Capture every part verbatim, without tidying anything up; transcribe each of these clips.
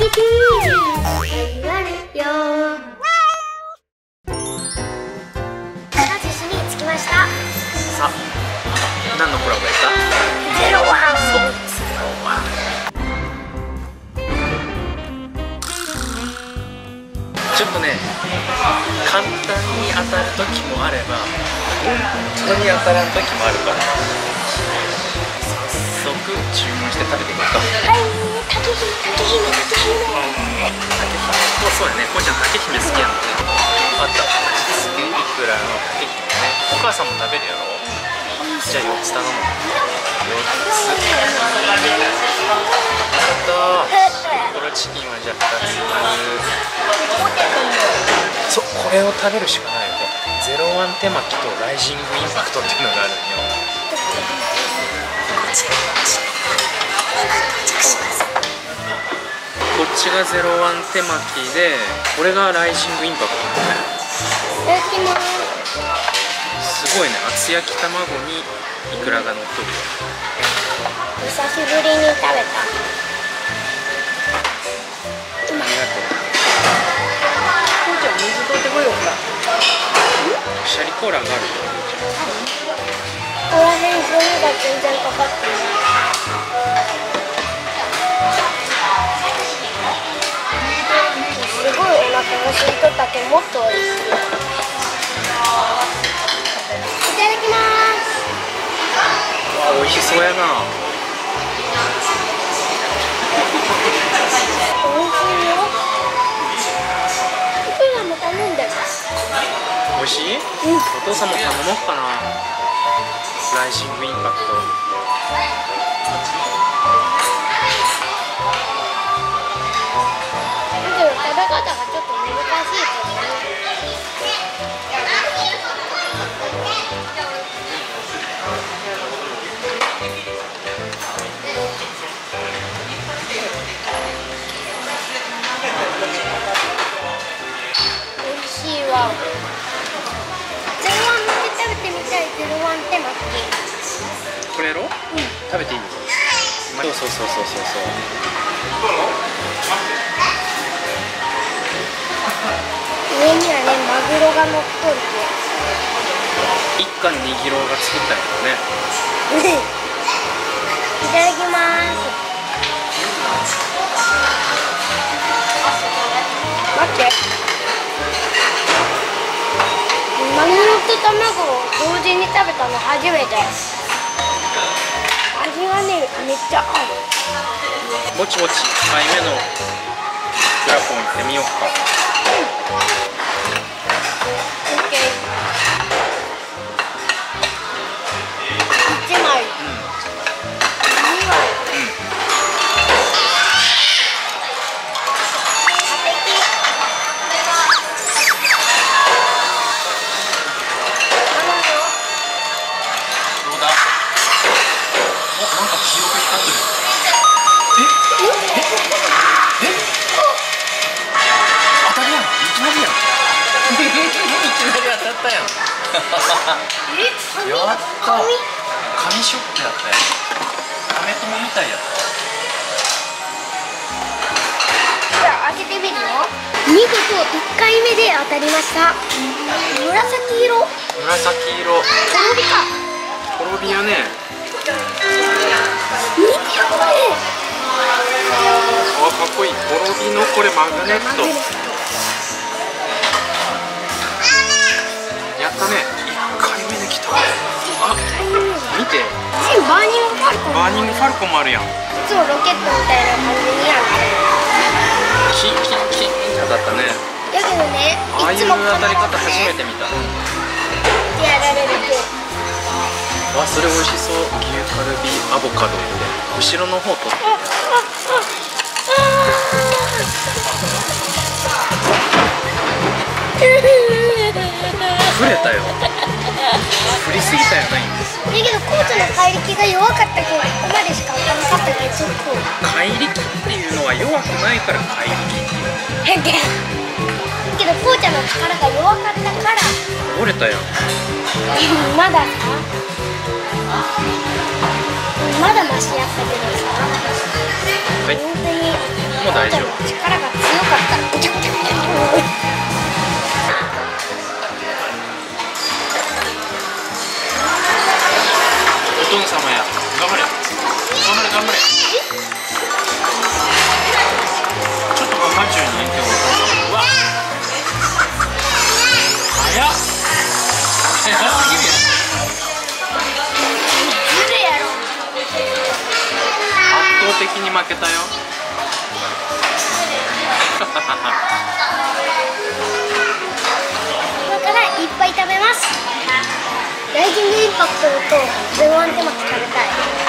キキ言われよ。カジシに着きました。 さあ、何のコラボやった？ ゼロワン。 そう、ゼロワン。ちょっとね、簡単に当たる時もあれば本当に当たらん時もあるから、早速注文して食べていこうか。 はい、竹姫、竹姫、竹姫。 そうそうやね、こうちゃん竹姫好きやもんね。あった、味付けいくらの竹姫ね。お母さんも食べるやろ。じゃあよっつ頼む。よっつ。あった。コロチキンはじゃあふたつ。そう、これを食べるしかないよ。ゼロワン手巻きとライジングインパクトっていうのがあるんよ。こっちがゼロワン手巻きで、これがライジングインパクト。 いただきます。 すごいね、厚焼き卵にイクラが乗っとるよ。 久しぶりに食べた。 ありがとう。 こうちゃん水取ってこようか。 シャリコーラがあるよ。 ここら辺ゴミが全然かかってない。すごいお腹が空いとったけど、もっと美味しい。いただきます。 わあ、美味しそうやな。 美味しいよ。いくらも頼んでる。 美味しい？ うん。 お父さんも頼もうかな。ライジングインパクト。 だけど食べ方がちょっと難しいけどね。美味しいわ。ゼロワン巻き食べてみたい。ゼロワン手巻き。 これやろ？うん。食べていいよ。そうそうそうそうそうそう。 上にはね、マグロが乗っとる一貫にぎろうが作ったんやけどね。 いただきます。待って。マグロと卵を同時に食べたの初めて。味がね、めっちゃ合う。 もちもちいっかいめのクラポン行ってみようか。 オッケー。いちまい。にまい。 どうだ？お、なんか黄色く光ってる。え？え？え？当たりやん。いきなりやん。いきなり当たったやん。 え、 やったー。紙ショップやったよ。カメ友みたいやった。 じゃあ開けてみるよ。見事いっかいめで当たりました。紫色。 紫色。 とろ火か。 とろ火やね。 見てよこれ。 あ、かっこいい。とろ火のこれマグネット。やったね。いっかいめで来た。あ、見て。 バーニングファルコン。 バーニングファルコンもあるやん。 いつもロケットみたいな感じにやる。 キンキンキンって当たったね。 だけどね、 ああいういつも当たり方初めて見た。 やられるけど。 わ、それ美味しそう。牛カルビアボカドって後ろの方と。触れたよ。振りすぎたよないんです。 だけどコーチの怪力が弱かったけど、ここまでしか当たらなかったけど、ちょっと怪力っていうのは弱くないから怪力っていう。 へんけん。だけどコーチの力が弱かったから折れたよ。 まださ、まだマシやったけどさ、 はい。 本当にもう大丈夫。 力が強かったらぐちゃぐちゃぐちゃ。 お父様や、頑張れ頑張れ頑張れ。ちょっとマチューに今日お父様。うわ早っ。え、早すぎるやん。 ずるやろ。 圧倒的に負けたよ。 今からいっぱい食べます。ライジングインパクトとゼロワン手巻き食べたい。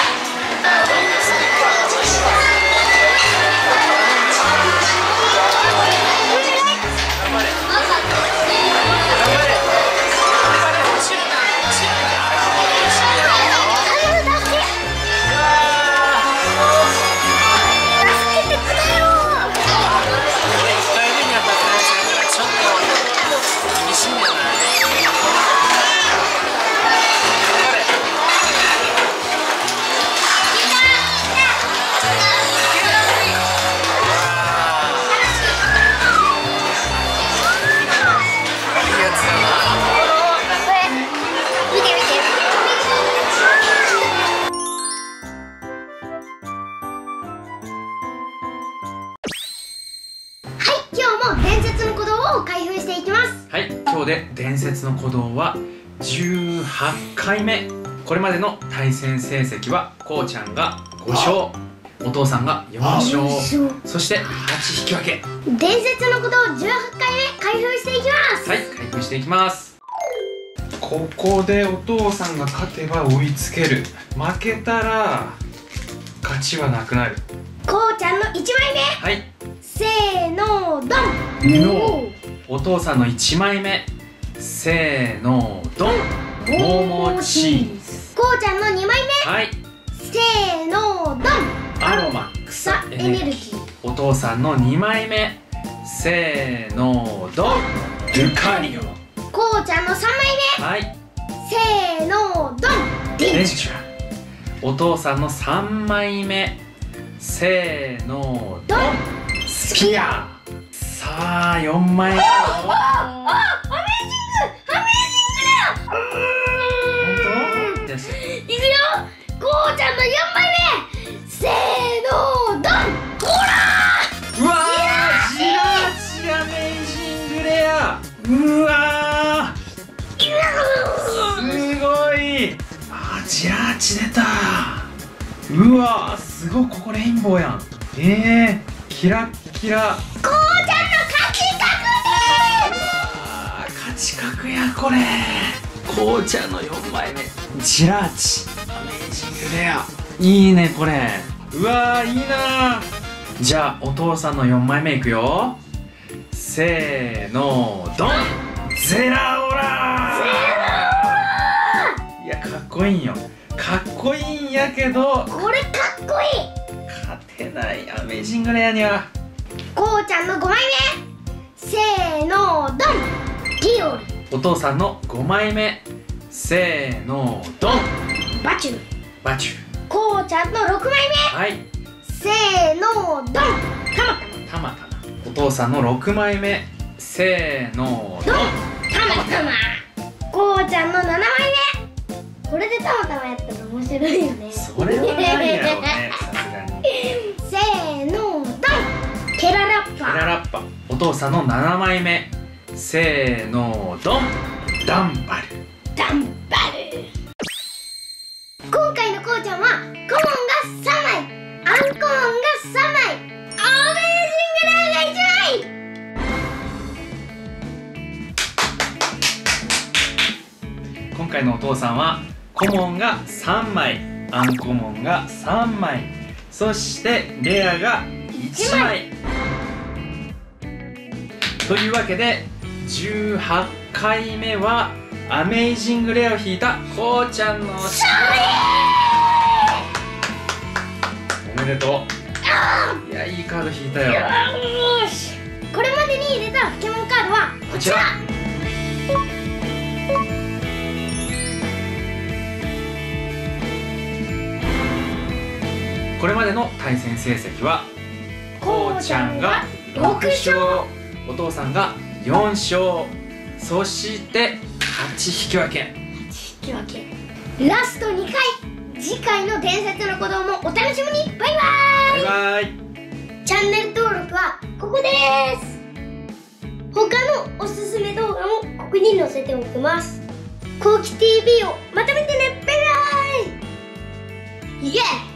はい、今日で伝説の鼓動はじゅうはちかいめ。これまでの対戦成績はこうちゃんがご勝、お父さんがよん勝、そしてはち引き分け。 伝説の鼓動じゅうはちかいめ開封していきます。 はい、開封していきます。ここでお父さんが勝てば追いつける、負けたら勝ちはなくなる。 こうちゃんのいちまいめ、 はい、 せーのドン。 のお父さんのいちまいめ、せーのドン。モモチーズ。 こうちゃんのにまいめ、 はい、 せーのドン。 アロマ草エネルギー。 お父さんのにまいめ、せーのドン。ルカリオ。 こうちゃんのさんまいめ、 はい、 せーのドン。 デンチュラ。お父さんのさんまいめ、せーのドン。スピア。さあよんまいめ。 ああ、アメージングアメージングだよ。 本当です。 いくよ。こうちゃんのよんまいめ、せーのドン。ほらー。うわー、ジラーチアメージングレア。うわー、すごい。あー、ジラーチ出た。うわー、すごい。ここレインボーやん。えー、キラッキラ。 こうちゃんの勝ち確定。 勝ち確やこれ。こうちゃんのよんまいめ、ジラーチアメージングレア。いいねこれ。うわー、いいな。じゃあお父さんのよんまいめいくよ。せーのドン。ゼラオラー。いや、かっこいいんよ。かっこいいんやけど、 これかっこいい。 勝てないアメージングレアには。 こうちゃんのごまいめ、せーのドン。ディオル。 お父さんのごまいめ、せーのドン。 バチュー。 バチュー。 こうちゃんのろくまいめ、 はい、 せーのドン。たまたまたま。お父さんのろくまいめ、せーのドン。 たまたま。こうちゃんのななまいめ、これでたまたまやったら面白いよね。 それはないやろうね、さすがに。 せーのドン。ケララッパ。 ケララッパ。お父さんのななまいめ、せーのドン。ダンバル。 ダンバル。今回のこうちゃんはコモンがさんまい、アンコモンがさんまい、アメージングレアがいちまい。 今回のお父さんはコモンがさんまい、アンコモンがさんまい、そしてレアがいちまい。というわけでじゅうはちかいめはアメイジングレアを引いたこうちゃんの勝利。おめでとう。いや、いいカード引いたよ。 よし。これまでに入れたポケモンカードはこちら。これまでの対戦成績はこうこちゃんがろく勝、お父さんがよん勝、そしてはち引き分け。 はち引き分け。ラストにかい、次回の伝説の子供もお楽しみに。バイバーイ。 バイバイ。 チャンネル登録はここです。他のおすすめ動画もここに載せておきます。こうき ティーブイ をまた見てね。バイバイ。イエーイ。